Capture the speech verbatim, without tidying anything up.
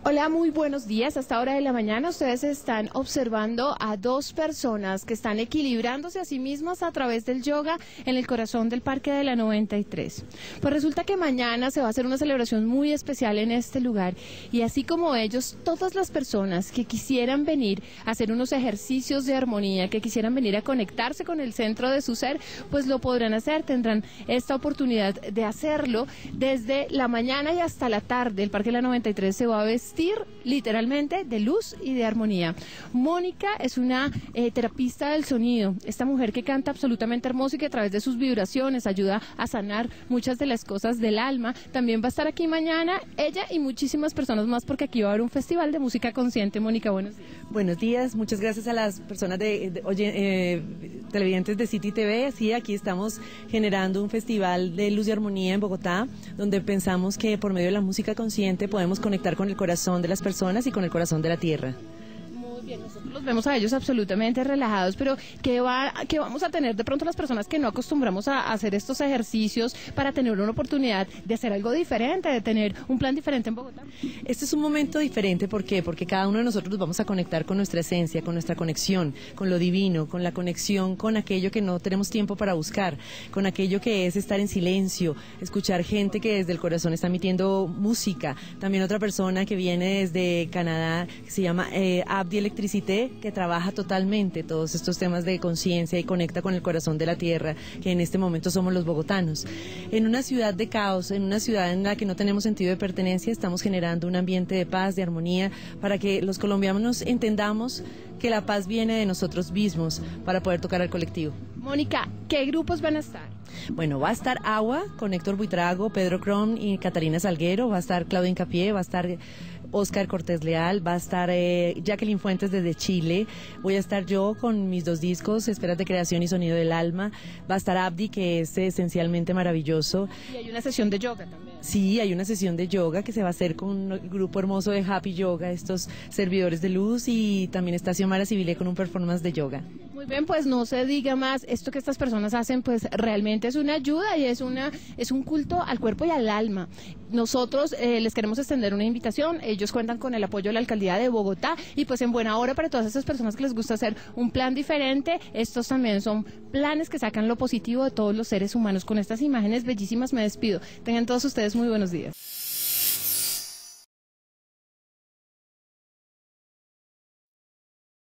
Hola, muy buenos días. A esta hora de la mañana ustedes están observando a dos personas que están equilibrándose a sí mismas a través del yoga en el corazón del Parque de la noventa y tres. Pues resulta que mañana se va a hacer una celebración muy especial en este lugar y así como ellos, todas las personas que quisieran venir a hacer unos ejercicios de armonía, que quisieran venir a conectarse con el centro de su ser, pues lo podrán hacer, tendrán esta oportunidad de hacerlo desde la mañana y hasta la tarde. El Parque de la noventa y tres se va a vestir literalmente de luz y de armonía. Mónica es una eh, terapista del sonido, esta mujer que canta absolutamente hermoso y que a través de sus vibraciones ayuda a sanar muchas de las cosas del alma. También va a estar aquí mañana ella y muchísimas personas más porque aquí va a haber un festival de música consciente. Mónica, buenos días. Buenos días, muchas gracias a las personas de, de oye, eh, televidentes de City T V. Sí, aquí estamos generando un festival de luz y armonía en Bogotá, donde pensamos que por medio de la música consciente podemos conectar con el corazón de las personas y con el corazón de la tierra. Muy bien, nosotros los vemos a ellos absolutamente relajados, pero ¿qué, va, qué vamos a tener de pronto las personas que no acostumbramos a hacer estos ejercicios para tener una oportunidad de hacer algo diferente, de tener un plan diferente en Bogotá? Este es un momento diferente, ¿por qué? Porque cada uno de nosotros nos vamos a conectar con nuestra esencia, con nuestra conexión, con lo divino, con la conexión con aquello que no tenemos tiempo para buscar, con aquello que es estar en silencio, escuchar gente que desde el corazón está emitiendo música. También otra persona que viene desde Canadá, que se llama eh, Abdi Electricité, que trabaja totalmente todos estos temas de conciencia y conecta con el corazón de la tierra, que en este momento somos los bogotanos. En una ciudad de caos, en una ciudad en la que no tenemos sentido de pertenencia, estamos generando un ambiente de paz, de armonía, para que los colombianos entendamos que la paz viene de nosotros mismos para poder tocar al colectivo. Mónica, ¿qué grupos van a estar? Bueno, va a estar Agua con Héctor Buitrago, Pedro Crom y Catalina Salguero, va a estar Claudia Incapié, va a estar Oscar Cortés Leal, va a estar eh, Jacqueline Fuentes desde Chile, voy a estar yo con mis dos discos, Esferas de Creación y Sonido del Alma, va a estar Abdi, que es esencialmente maravilloso. Y hay una sesión de yoga también. Sí, hay una sesión de yoga que se va a hacer con un grupo hermoso de Happy Yoga, estos servidores de luz, y también está Xiomara Civile con un performance de yoga. Muy bien, pues no se diga más, esto que estas personas hacen pues realmente es una ayuda y es una es un culto al cuerpo y al alma. Nosotros eh, les queremos extender una invitación, ellos cuentan con el apoyo de la Alcaldía de Bogotá y pues en buena hora para todas esas personas que les gusta hacer un plan diferente, estos también son planes que sacan lo positivo de todos los seres humanos. Con estas imágenes bellísimas me despido, tengan todos ustedes muy buenos días.